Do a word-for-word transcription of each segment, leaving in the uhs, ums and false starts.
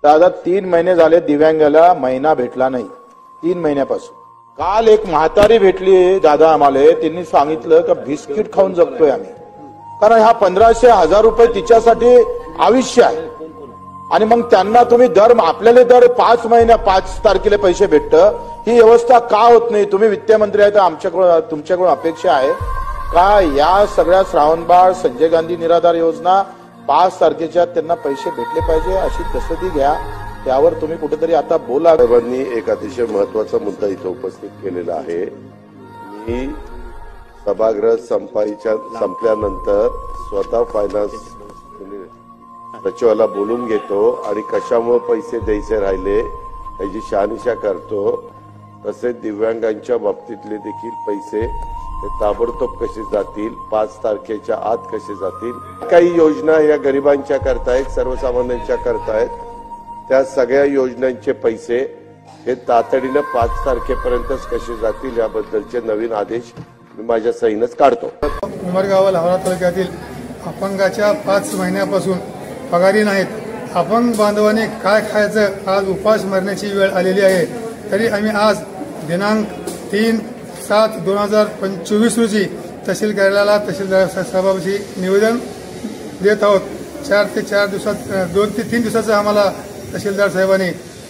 दादा तीन महिने झाले दिव्यांगाला महिना भेटला नाही, तीन महिन्यापासून। काल एक म्हातारी भेटली दादा आम्हाला, त्यांनी सांगितलं की बिस्किट खाऊन जगतोय आम्ही, कारण हा पंधराशे हजार रुपये तिच्यासाठी आयुष्य आहे। आणि मग त्यांना तुम्ही दर आपल्याला दर पाच महिन्या पाच तारखेला पैसे भेटतं, ही व्यवस्था का होत नाही? तुम्ही वित्तमंत्री आहे तर आमच्याकडून तुमच्याकडून अपेक्षा आहे का या सगळ्या श्रावणबाळ संजय गांधी निराधार योजना पाच तारखेच्या त्यांना पैसे भेटले पाहिजे अशी दस्तती घ्या, त्यावर तुम्ही कुठेतरी आता बोला। साहेबांनी एक अतिशय महत्वाचा मुद्दा इथे उपस्थित केलेला आहे। मी सभागृह संपायच्या संपल्यानंतर स्वतः फायनान्स सचिवाला बोलून घेतो आणि कशामुळे पैसे द्यायचे राहिले याची शहानिशा करतो। तसेच दिव्यांगांच्या बाबतीतले देखील पैसे ते ताबडतोब कसे जातील, पाच तारखेच्या आत कसे जातील, काही योजना या गरिबांच्या करतायत, सर्वसामान्यांच्या करतायत, त्या सगळ्या योजनांचे पैसे हे तातडीने पाच तारखेपर्यंतच कसे जातील याबद्दलचे नवीन आदेश मी माझ्या सहीनच काढतो। उमरगा लोहारा तालुक्यातील अपंगाच्या पाच महिन्यापासून पगारी नाहीत। अपंग बांधवांनी काय खायचं आज उपास मरण्याची वेळ आलेली आहे, तरी आम्ही आज दिनांक तीन सात दोन हजार पंचवीस रोजी तहसील कार्यालयाला तहसीलदार साहेबांशी निवेदन देत आहोत। चार ते चार दिवसात दोन ते तीन दिवसाचं आम्हाला तहसीलदार साहेबांनी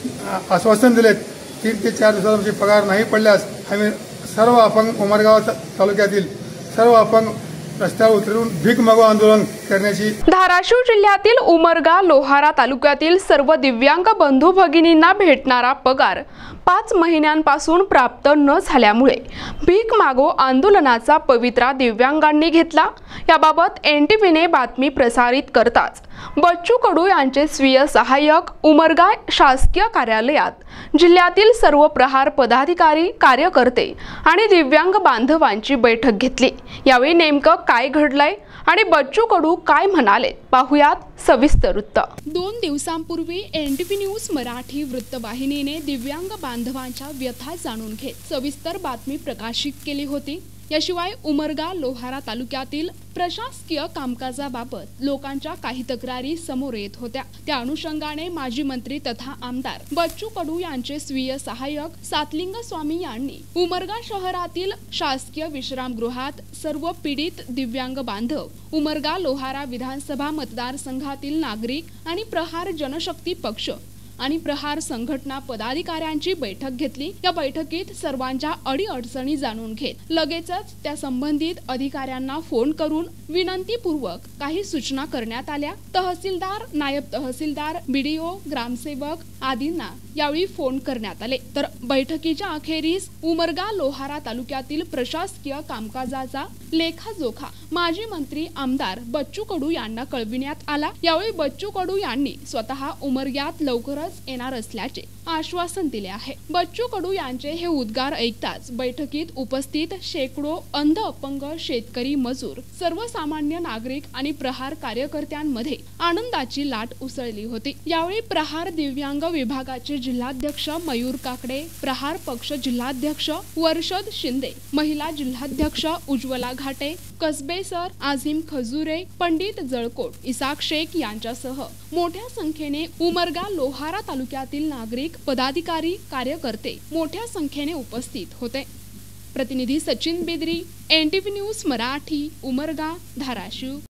आश्वासन दिलेत। तीन ते चार दिवसात आमची पगार नाही पडल्यास आम्ही सर्व अपंग उमरगाव तालुक्यातील सर्व अपंग रस्त्यावर उतरून भीक मागो आंदोलन करण्याची। धाराशिव जिल्ह्यातील उमरगा लोहारा तालुक्यातील सर्व दिव्यांग बंधू भगिनींना भेटणारा पगार पाच महिन्यांपासून प्राप्त न झाल्यामुळे भीक मागो आंदोलनाचा पवित्रा दिव्यांगांनी घेतला। याबाबत एनटीव्हीने बातमी प्रसारित करताच बच्चू कडू यांचे स्वीय सहाय्यक उमरगा शासकीय कार्यालयात जिल्ह्यातील सर्व प्रहार पदाधिकारी, कार्यकर्ते आणि दिव्यांग बांधवांची बैठक घेतली। यावेळी नेमकं काय घडलंय आणि बच्चू कडू काय म्हणाले पाहुयात सविस्तर वृत्त। दोन दिवसांपूर्वी एनटीव्ही न्यूज मराठी वृत्तवाहिनीने दिव्यांग बांधवांच्या व्यथा जाणून घेत सविस्तर बातमी प्रकाशित केली होती। याशिवाय उमरगा लोहारा तालुक्यातील प्रशासकीय कामकाजाबाबत लोकांच्या काही तक्रारी समोर येत होत्या। त्या अनुषंगाने माजी मंत्री तथा आमदार बच्चू कडू यांचे स्वीय सहाय्यक सातलिंग स्वामी यांनी उमरगा शहरातील शासकीय विश्रामगृहात सर्व पीडित दिव्यांग बांधव, उमरगा लोहारा विधानसभा मतदारसंघातील नागरिक आणि प्रहार जनशक्ती पक्ष आणि प्रहार संघटना पदाधिकाऱ्यांची बैठक घेतली। या बैठकीत सर्वांच्या अडीअडचणी जाणून घेत लगेचच त्या संबंधित अधिकाऱ्यांना फोन करून विनंतीपूर्वक काही सूचना करण्यात आल्या। तहसीलदार, नायब तहसीलदार, बीडीओ, ग्रामसेवक आदींना यावेळी फोन करण्यात आले। तर बैठकीच्या अखेरीस उमरगा लोहारा तालुक्यातील प्रशासकीय कामकाजाचा लेखाजोखा माजी मंत्री आमदार बच्चू कडू यांना कळविण्यात आला। यावेळी बच्चू कडू यांनी स्वतः उमरग्यात लवकरच येणार असल्याचे आश्वासन दिले आहे। बच्चू कडू यांचे हे उद्गार ऐकताच बैठकीत उपस्थित शेकडो अंध अपंग शेतकरी, मजूर, सर्वसामान्य नागरिक आणि प्रहार कार्यकर्त्यांमध्ये आनंदाची लाट उसळली होती। यावेळी प्रहार दिव्यांग विभागाचे जिल्हाध्यक्ष मयूर काकडे, प्रहार पक्ष जिल्हाध्यक्ष वर्षद शिंदे, महिला जिल्हाध्यक्ष उज्ज्वला घाटे, कसबे सर, आझिम खजुरे, पंडित जळकोट, इसाक शेख यांच्यासह मोठ्या संख्येने उमरगा लोहारा तालुक्यातील नागरिक, पदाधिकारी, कार्यकर्ते मोठ्या संख्येने उपस्थित होते। प्रतिनिधी सचिन बेदरी, एनटीव्ही न्यूज मराठी, उमरगा, धाराशिव।